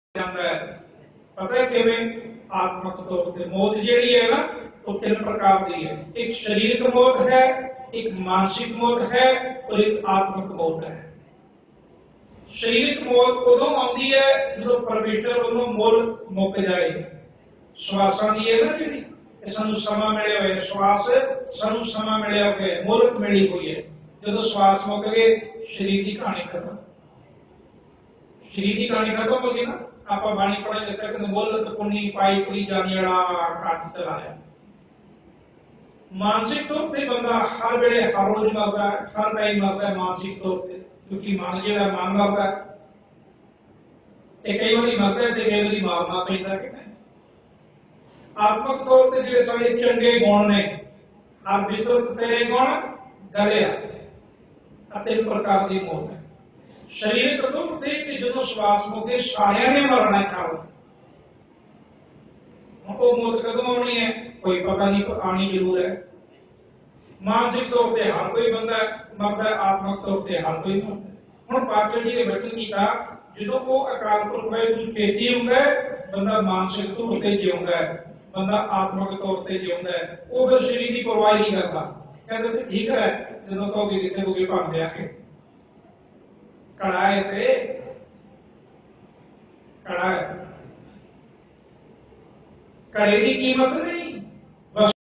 ਜਾਂਦਾ ਹੈ। पता है किवें? आत्मक तौर पर मौत जिहड़ी है ना वो 3 प्रकार की है। एक शरीरक मौत है, एक मानसिक मौत है और एक आत्मक मौत है। शरीरक मौत उदों आती है जो परमेश्वर वालों मुल मुक जाए। श्वासां दी है ना जिहड़ी सानूं समा मिलिया होया, श्वास सानूं समा मिलिया होया, मोहलत मिली हुई है। जो श्वास मुक गए शरीर की कहानी खत्म। शरीर की कहानी खत्म हो गई ना। आप बाणी पढ़े लिखा कि मोहलत पुनी पाई पुरी जानी वाला काज चलाया। मानसिक तौर पर बंदा हर वेले हर रोज मरता है, हर टाइम मरता है मानसिक तौर पर, क्योंकि मन जो मन मरता है कई बार मरता है तो कई बार मारना पैदा कि नहीं। आत्मक तौर पर जो सारे चंगे गुण ने हर विस्तृत तेरे गुण गलिया 3 प्रकार की मौत है। शरीरक तौर पर जो श्वास मुके सारिया ने मरना खाल वो मौत कदों आनी है कोई पता नहीं, आनी जरूर है। मानसिक तौर पर हर कोई बंदा मरता है, आत्मक तौर पर हर कोई मरता है। हुण पातशाह जी ने वचन किया जो वो अकाल पुरख वाहिगुरू चेती हुंदा है बंदा मानसिक तौर पर जिउंदा है, बंदा आत्मक तौर पर जिउंदा है। वो फिर शरीर की परवाह नहीं करता, कहता ठीक है जो कहोगे जिथे होगे भग जाके कड़ा है ते कड़ा है। घड़े की कीमत नहीं